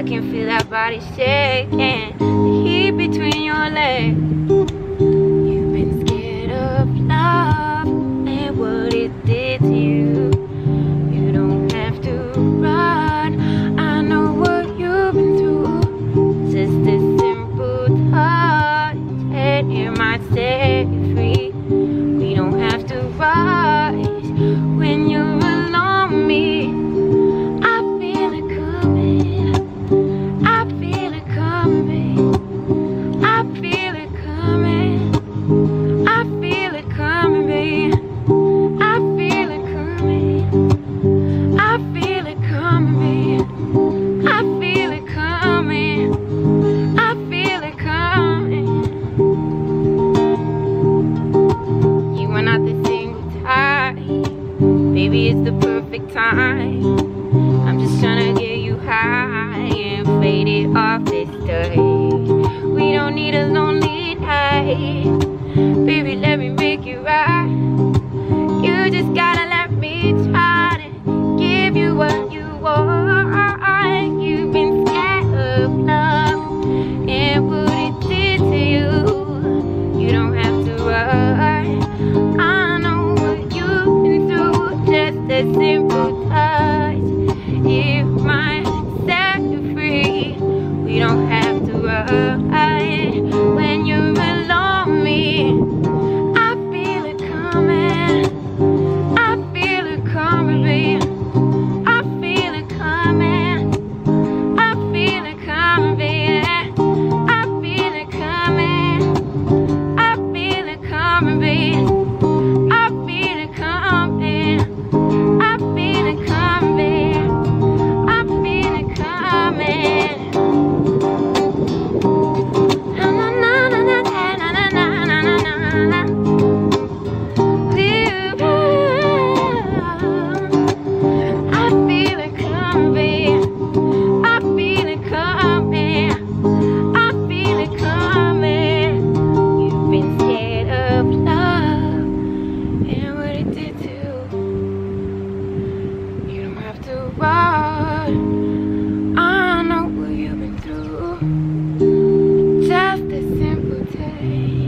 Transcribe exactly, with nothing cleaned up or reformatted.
can feel that body shaking, the heat between your legs. You've been scared of love and what it did to you. You don't have to run, I know what you've been through. Just a simple touch and it might set you free. We don't have to rush when you're alone me. I feel it coming, I feel it coming, I feel it coming, I feel it coming, babe. I feel it coming, I feel it coming, babe. I feel it coming, I feel it coming. You are not the single type, baby, it's the perfect time. I'm just trying to get you high and fade it off this stage. We don't need a lonely night, baby, let me make it right. You just gotta let me try to give you what you want. You've been scared of love and what it did to you. You don't have to run, I know what you've been through. Just a simple touch, it might set you free. We don't have to run when you're alone me. I feel it coming, I feel it coming, babe. I feel it coming, I feel it coming, babe. I feel it coming, I feel it coming, babe. I feel it coming, I feel it coming, babe. I feel it coming. Na na na na na na na na na na na. I feel it coming, I feel it coming, I feel it coming. You've been scared of love and what it did to you. You don't have to run, I know what you've been through. Just a simple taste.